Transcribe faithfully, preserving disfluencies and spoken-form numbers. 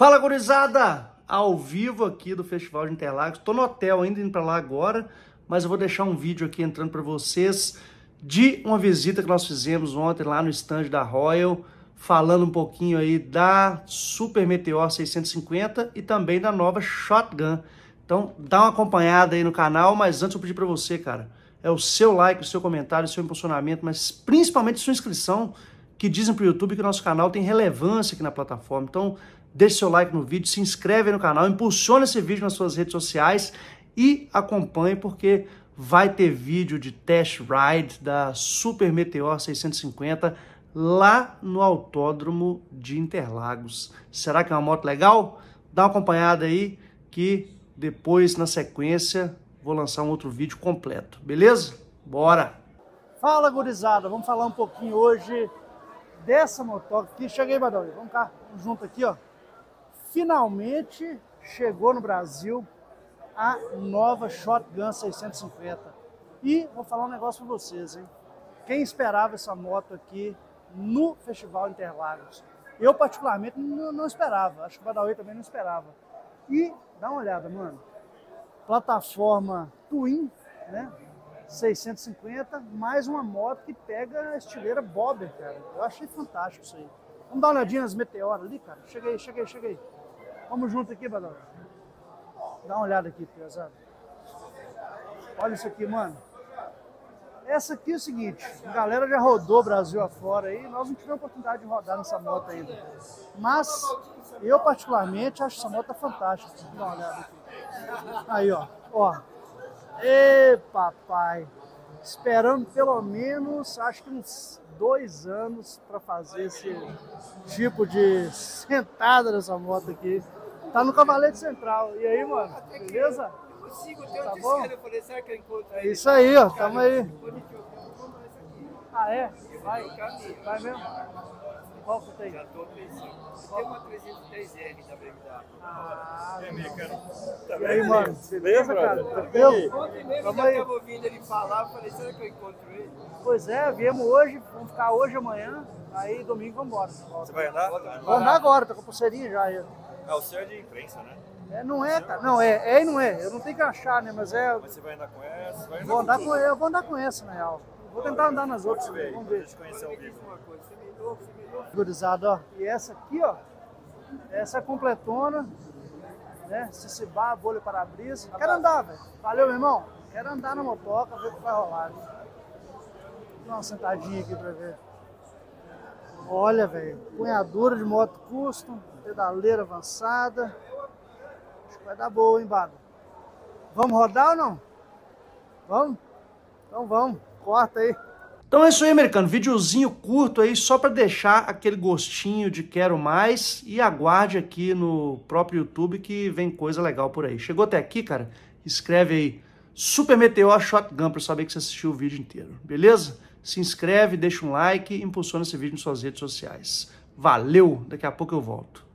Fala, gurizada! Ao vivo aqui do Festival de Interlagos. Tô no hotel ainda, indo pra lá agora, mas eu vou deixar um vídeo aqui entrando para vocês de uma visita que nós fizemos ontem lá no stand da Royal, falando um pouquinho aí da Super Meteor seiscentos e cinquenta e também da nova Shotgun. Então, dá uma acompanhada aí no canal, mas antes eu pedi para você, cara, é o seu like, o seu comentário, o seu impulsionamento, mas principalmente sua inscrição, que dizem pro YouTube que o nosso canal tem relevância aqui na plataforma. Então, deixe seu like no vídeo, se inscreve aí no canal, impulsiona esse vídeo nas suas redes sociais e acompanhe, porque vai ter vídeo de test ride da Super Meteor seiscentos e cinquenta lá no Autódromo de Interlagos. Será que é uma moto legal? Dá uma acompanhada aí que depois, na sequência, vou lançar um outro vídeo completo, beleza? Bora! Fala, gurizada! Vamos falar um pouquinho hoje dessa motoca aqui. Cheguei, Badawi. Vamos cá, vamos junto aqui, ó. Finalmente chegou no Brasil a nova Shotgun seiscentos e cinquenta. E vou falar um negócio pra vocês, hein? Quem esperava essa moto aqui no Festival Interlagos? Eu, particularmente, não, não esperava. Acho que o Badawi também não esperava. E dá uma olhada, mano. Plataforma Twin, né? seiscentos e cinquenta, mais uma moto que pega a estileira Bobber, cara. Eu achei fantástico isso aí. Vamos dar uma olhadinha nas Meteoras ali, cara. Chega aí, chega aí, chega aí. Vamos junto aqui, Badawi. Dá uma olhada aqui, pesado. Olha isso aqui, mano. Essa aqui é o seguinte, a galera já rodou Brasil afora aí, nós não tivemos oportunidade de rodar nessa moto ainda. Mas eu, particularmente, acho essa moto fantástica. Dá uma olhada aqui. Aí, ó. Ó. Ê, papai. Esperando pelo menos, acho que uns dois anos para fazer esse tipo de sentada nessa moto aqui. Tá no Cavalete Central. E aí, mano? Beleza? Eu sigo o teu Tá de bom? esquerda, eu falei, será que eu encontro É ele? isso aí, ó. Tamo aí. Ah, é? Vai, Vai? Vai mesmo? Qual que tem? já tô pensando. Tem uma trezentos e três R da B M W. Ah, E aí, cara? e aí, mano? Beleza, cara? Tranquilo? Ontem mesmo Vamos já aí. estava ouvindo ele falar, eu falei, será que eu encontro ele? Pois é, viemos hoje, vamos ficar hoje, amanhã, aí domingo vamos embora. Você vai andar? Vou andar agora, tô com a pulseirinha já. aí. Ah, o seu é de imprensa, né? É, não é, cara. Não, é, é e não é. Eu não tenho que achar, né? Mas é. Mas você vai andar com essa? Vai Vou andar tudo. com eu vou andar com essa, na real. Vou tentar andar nas outras, Vamos ver, vamos deixa ver. eu te conhecer ao vivo. Uma coisa, você me deu, você me deu. Gurizada, ó. E essa aqui, ó. Essa é a completona, né? Cicibá, bolha para-brisa. Quero andar, velho. Valeu, meu irmão. Quero andar na motoca, ver o que vai rolar. Né? Dá uma sentadinha aqui pra ver. Olha, velho. Punhadura de moto custom, pedaleira avançada. Acho que vai dar boa, hein, Bado? Vamos rodar ou não? Vamos? Então vamos. Corta aí. Então é isso aí, americano. Videozinho curto aí, só para deixar aquele gostinho de quero mais. E aguarde aqui no próprio YouTube que vem coisa legal por aí. Chegou até aqui, cara? Escreve aí Super Meteor Shotgun para eu saber que você assistiu o vídeo inteiro. Beleza? Se inscreve, deixa um like e impulsiona esse vídeo nas suas redes sociais. Valeu! Daqui a pouco eu volto.